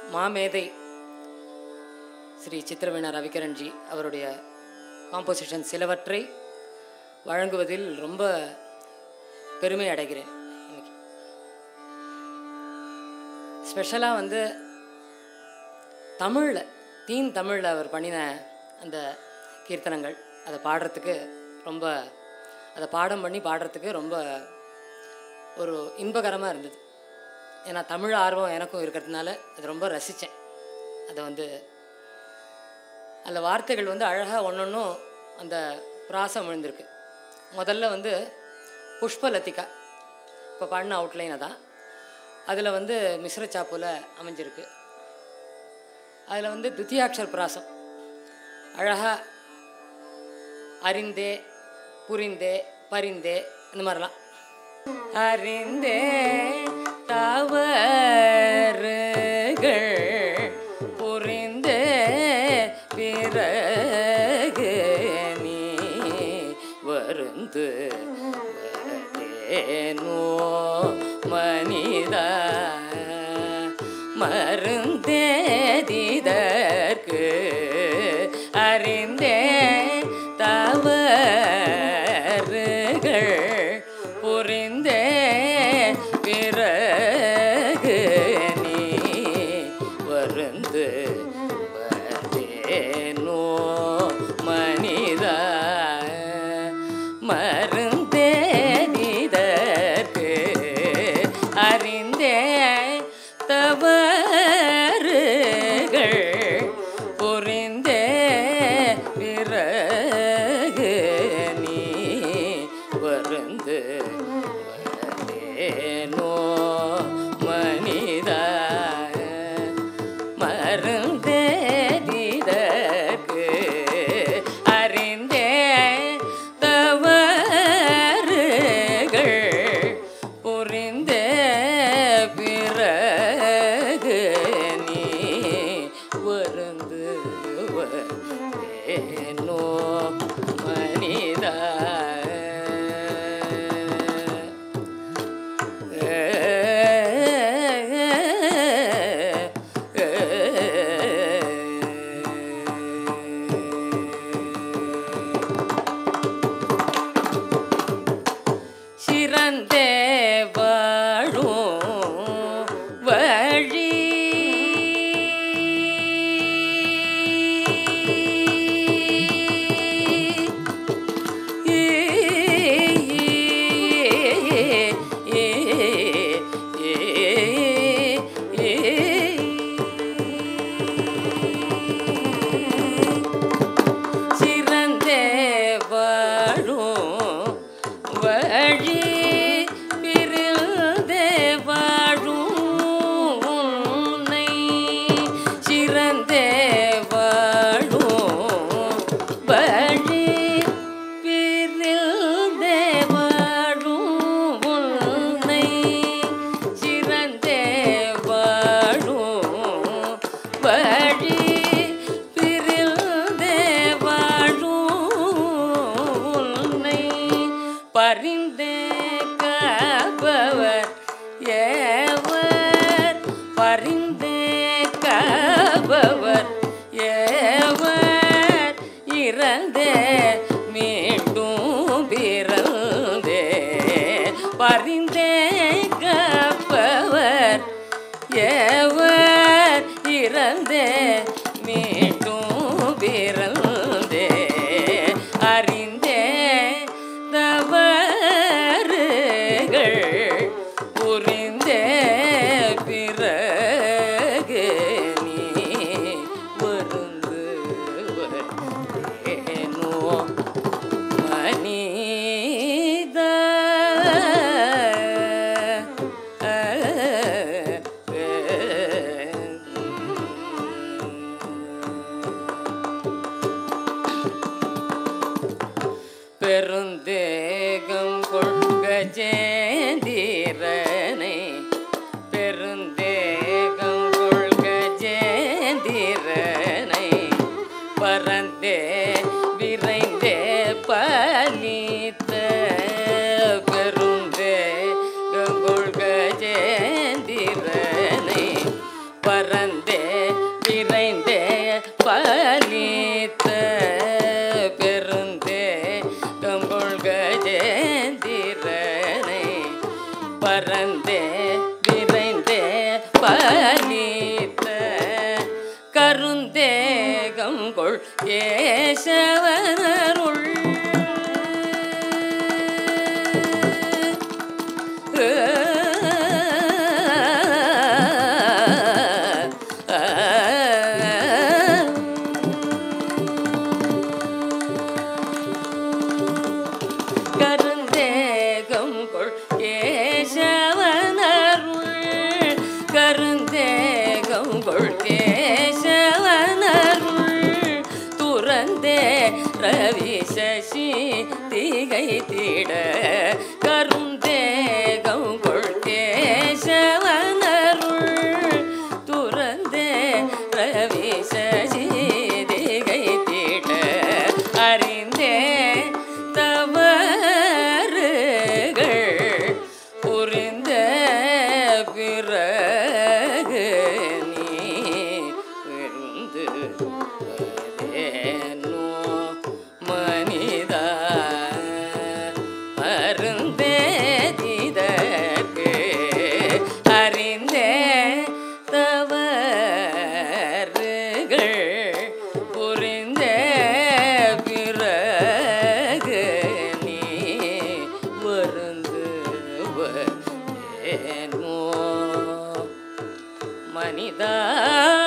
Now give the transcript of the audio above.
மாமேதை ஸ்ரீ சித்திரவீணா ரவிகிரண் ஜி அவருடைய காம்போசிஷன் சிலவற்றை வழங்குவதில் ரொம்ப பெருமை அடைகிறேன். இன்னைக்கு ஸ்பெஷலாக வந்து தமிழில் தமிழில் அவர் பண்ணின அந்த கீர்த்தனங்கள் அதை பாடுறதுக்கு ரொம்ப அதை பாடுறதுக்கு ரொம்ப ஒரு இன்பகரமாக இருந்தது. ஏன்னா தமிழ் ஆர்வம் எனக்கும் இருக்கிறதுனால அது ரொம்ப ரசித்தேன். அதை வந்து அதில் வார்த்தைகள் வந்து அழகாக ஒன்றொன்றும் அந்த பிராசம் விழுந்திருக்கு. முதல்ல வந்து புஷ்பலத்திகா இப்போ பாடின அவுட்லைனை தான் அதில் வந்து மிஸ்ர சாப்புல அமைஞ்சிருக்கு. அதில் வந்து துத்தியாட்சர் பிராசம் அழகாக அரிந்தே புரிந்தே பரிந்தே இந்த மாதிரிலாம் அறிந்தே தவறுகள் புரிந்தே பிறகு நீ வருந்துவதேனோ மனிதா marundEdidarku அறிந்தே தவறுகள் புரிந்தே பிறகு நீ வருந்துவதேனோ மனிதா marundEdidarku அறிந்தே தவறுகள் புரிந்தே பிறகு நீ வருந்துவதேனோ மனிதா marundEdidarku அறிந்தே தவறுகள் புரிந்தே பிறகு நீ வருந்துவதேனோ மனிதா shirandE vazhum vazhi shirandE vazhum vazhi pirindE vazhum உன்னை shirandE vazhum vazhi pirindE vazhum உன்னை shirandE vazhum vazhi pirindE vazhum உன்னை பரிந்தே கபவர் ஏவர் பரிந்தே கபவர் ஏவர் இறந்தே மீண்டும் பிறந்தே பரிந்தே கபவர் ஏவர் இறந்தே மீண்டும் பிறந்தே அறிந்தே தவறுகள் புரிந்தே பிறகு நீ வருந்துவதேனோ மனிதா பெருந்தேகம் கொள்கஜேந்திரனை பெருந்தேகம் கொள்கஜேந்திரனை பரந்தே விரைந்தே பலித்த பெருந்தேகம் கொள்கஜேந்திரனை பரந்தே விரைந்தே பலித்த பெருந்தே கம்பொள் கஜேந்திரனை பரந்தே விரைந்தே பலித்த கருந்தேகங்கொள் கேசவனருள் ரவி சசி திகை திட கருந்தேகம் கொள்கேசவனருள் துறந்தே ரவி சசி திகை திட அறிந்தே தவறுகள் புரிந்த பிறகு நீ விருந்துவதேனோ manidA marundEdidarku arinde tavaruhal purindE pirahu நீ வருந்துவதேனோ manidA